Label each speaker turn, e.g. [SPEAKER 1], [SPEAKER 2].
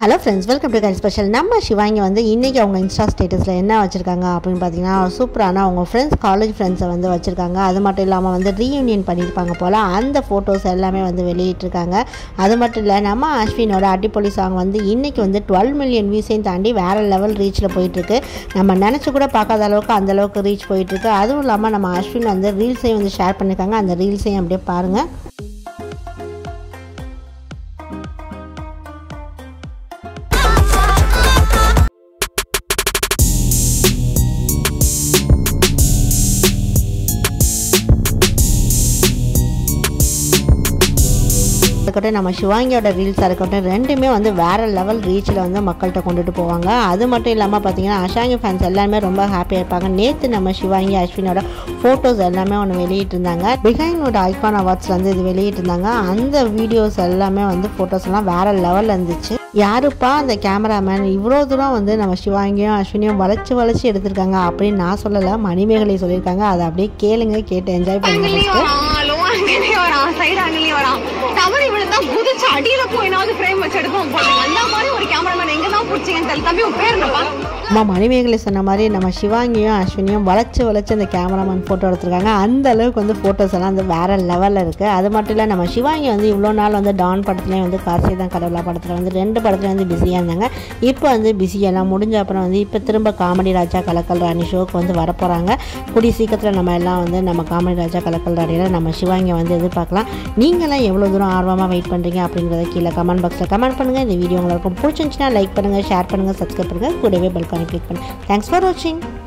[SPEAKER 1] Hello friends, welcome to Guys Special. நம்ம சிவாங்கி வந்து இன்னைக்கு அவங்க இன்ஸ்டா ஸ்டேட்டஸ்ல என்ன வச்சிருக்காங்க அப்படினு பாத்தீங்கன்னா சூப்பரான அவங்க ஃப்ரெண்ட்ஸ் காலேஜ் ஃப்ரெண்ட்ஸை வந்து வச்சிருக்காங்க. அது மட்டும் இல்லாம வந்து ரீயூனியன் பண்ணிருப்பாங்க போல அந்த போட்டோஸ் எல்லாமே வந்து வெளியிட்டிருக்காங்க. அது மட்டும் இல்ல நம்ம அஸ்வினோட அடிப்பொலி சாங் வந்து இன்னைக்கு வந்து 12 மில்லியன் வியூஸையும் தாண்டி வேற லெவல் ரீச்ல போயிட்டு இருக்கு. நம்ம நினைச்சு கூட பார்க்காத அளவுக்கு அந்த அளவுக்கு ரீச் போயிட்டு இருக்கு. அதுவும் இல்லாம நம்ம அஸ்வின் வந்து ரீல்ஸையும் வந்து ஷேர் பண்ணிருக்காங்க. அந்த ரீல்ஸையும் அப்படியே பாருங்க. நம்ம சிவாங்கியோட ரீல்ஸாக இருக்கட்டும் ரெண்டுமே வந்து வேற லெவல் ரீச்சில் வந்து மக்கள்கிட்ட கொண்டுட்டு போவாங்க. அது மட்டும் இல்லாமல் பார்த்தீங்கன்னா அஷாங்கி ஃபேன்ஸ் எல்லாமே ரொம்ப ஹாப்பியாக இருப்பாங்க. நேற்று நம்ம சிவாங்கி அஸ்வினோட ஃபோட்டோஸ் எல்லாமே ஒன்று வெளியிட்டு இருந்தாங்க. பிஹைண்டோட ஐகான் அவார்ட்ஸில் வந்து இது வெளியிட்டு இருந்தாங்க. அந்த வீடியோஸ் எல்லாமே வந்து ஃபோட்டோஸ் எல்லாம் வேற லெவலில் இருந்துச்சு. யாருப்பா அந்த கேமராமேன் இவ்வளோ தூரம் வந்து நம்ம சிவாங்கியும் அஸ்வினியும் வளைச்சு எடுத்திருக்காங்க அப்படின்னு நான் சொல்லலை, மணிமேகலை சொல்லியிருக்காங்க. அதை அப்படியே கேளுங்க, கேட்டு என்ஜாய் பண்ணுங்க. மணிமேகலை சொன்ன மாதிரி நம்ம சிவாங்கியும் அஸ்வினியும் வளைச்சு அந்த கேமராமேன் ஃபோட்டோ எடுத்திருக்காங்க. அந்த அளவுக்கு வந்து ஃபோட்டோஸ் எல்லாம் வந்து வேற லெவலில் இருக்குது. அது மட்டும் இல்லை நம்ம சிவாங்கி வந்து இவ்வளோ நாள் வந்து டான் படத்துலேயும் வந்து கார்த்தி தான் கடவுளா படத்தில் வந்து 2 படத்துல வந்து பிஸியாக இருந்தாங்க. இப்போ வந்து பிஸியெல்லாம் முடிஞ்ச அப்புறம் வந்து இப்போ திரும்ப காமெடி ராஜா கலக்கல் ராணி ஷோக்கு வந்து வரப்போகிறாங்க. கூடிய சீக்கிரத்தில் நம்ம எல்லாம் வந்து நம்ம காமெடி ராஜா கலக்கல் ராணியில் நம்ம சிவாங்கியை வந்து எதிர்பார்க்கலாம். நீங்களாம் எவ்வளோ தூரம் ஆர்வமாக வெயிட் பண்ணுறீங்க அப்படிங்கிறத கீழே கமெண்ட் பாக்ஸில் கமெண்ட் பண்ணுங்கள். இந்த வீடியோ உங்களுக்கு பிடிச்சிருந்துச்சுன்னா லைக் பண்ணுங்கள், ஷேர் பண்ணுங்கள், சப்ஸ்கிரைப் பண்ணுங்கள், கூடவே பெல் ஐகானை கிளிக் பண்ணுங்கள். தேங்க்ஸ் ஃபார் வாட்சிங்.